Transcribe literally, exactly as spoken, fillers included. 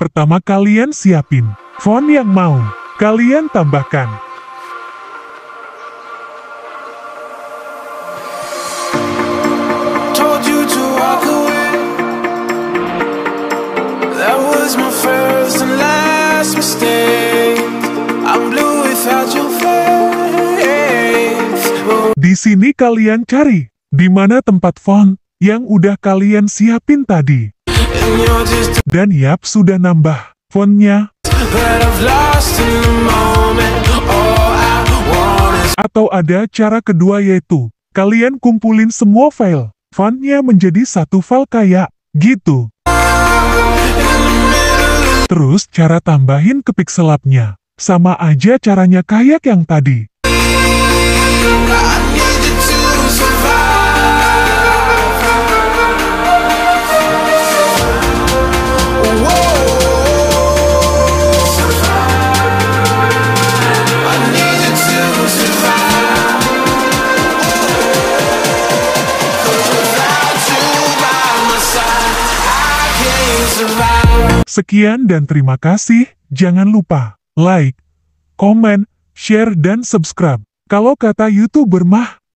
Pertama, kalian siapin font yang mau kalian tambahkan. Told you to walk away. That was my first and last mistake. I'm blue without your face. Oh. Di sini kalian cari di mana tempat font yang udah kalian siapin tadi. And you're just Dan yap, sudah nambah fontnya. but I've lost in the moment. All I want is Atau ada cara kedua, yaitu kalian kumpulin semua file fontnya menjadi satu file kayak gitu. Terus cara tambahin ke pixel up-nya sama aja caranya kayak yang tadi. I need you to survive. Whoa. I need you to survive. 'Cause without you by my side, I can't survive. Sekian dan terima kasih. Jangan lupa like, komen, share, dan subscribe. Kalau kata YouTuber mah,